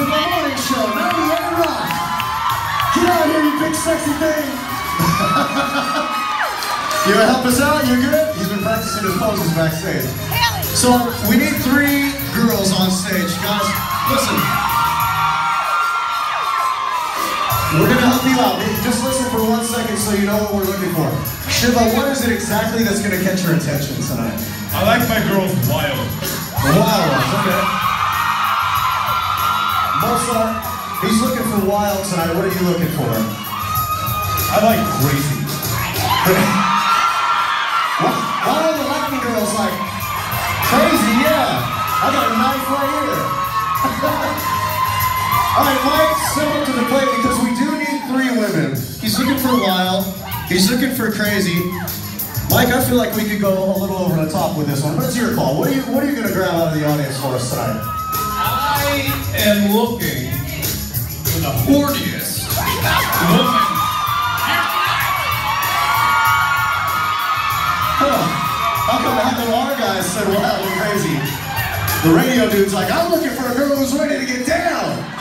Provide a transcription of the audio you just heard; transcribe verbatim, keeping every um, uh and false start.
for the morning show, ninety-eight Rock. Get out here, you big sexy thing. You gonna help us out? You good? He's been practicing his poses backstage. So we need three girls on stage, guys. Listen. We're gonna help you out. Just listen for one second so you know what we're looking for. Shiva, what is it exactly that's gonna catch your attention tonight? I like my girls wild. Wild ones, okay. Mozart, he's looking for wild tonight. What are you looking for? I like crazy. Why are the Latin girls like crazy? Yeah, I got a knife right here. All right, Mike, step up to the plate because we do need three women. He's looking for wild. He's looking for crazy. Mike, I feel like we could go a little over the top with this one, but it's your call. What are you What are you going to grab out of the audience for us tonight? I am looking for the horniest woman. How come, how come our guys said wild and crazy? The radio dude's like, I'm looking for a girl who's ready to get down.